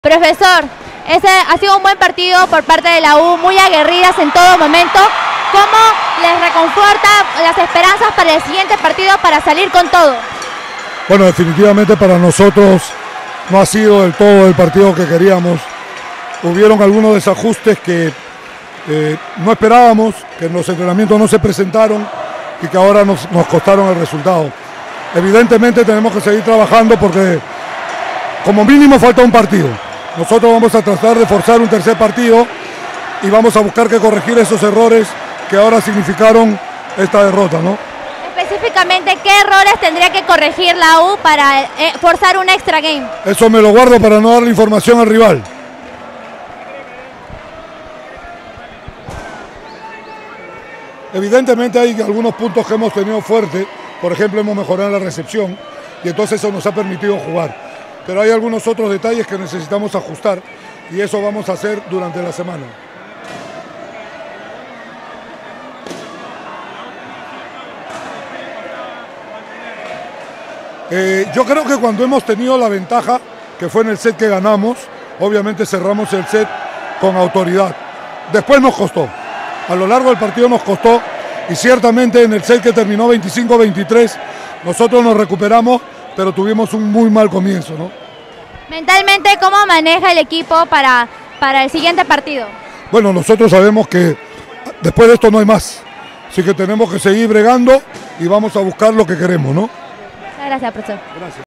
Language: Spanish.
Profesor, ese ha sido un buen partido por parte de la U, muy aguerridas en todo momento. ¿Cómo les reconforta las esperanzas para el siguiente partido para salir con todo? Bueno, definitivamente para nosotros no ha sido del todo el partido que queríamos. Hubieron algunos desajustes que no esperábamos, que en los entrenamientos no se presentaron y que ahora nos costaron el resultado. Evidentemente tenemos que seguir trabajando porque como mínimo falta un partido. Nosotros vamos a tratar de forzar un tercer partido y vamos a buscar que corregir esos errores que ahora significaron esta derrota, ¿no? Específicamente, ¿qué errores tendría que corregir la U para forzar un extra game? Eso me lo guardo para no darle información al rival. Evidentemente hay algunos puntos que hemos tenido fuertes, por ejemplo hemos mejorado la recepción y entonces eso nos ha permitido jugar. Pero hay algunos otros detalles que necesitamos ajustar y eso vamos a hacer durante la semana. Yo creo que cuando hemos tenido la ventaja, que fue en el set que ganamos, obviamente cerramos el set con autoridad. Después nos costó, a lo largo del partido nos costó y ciertamente en el set que terminó 25-23 nosotros nos recuperamos, pero tuvimos un muy mal comienzo, ¿no? Mentalmente, ¿cómo maneja el equipo para el siguiente partido? Bueno, nosotros sabemos que después de esto no hay más, así que tenemos que seguir bregando y vamos a buscar lo que queremos, ¿no? Muchas gracias, profesor. Gracias.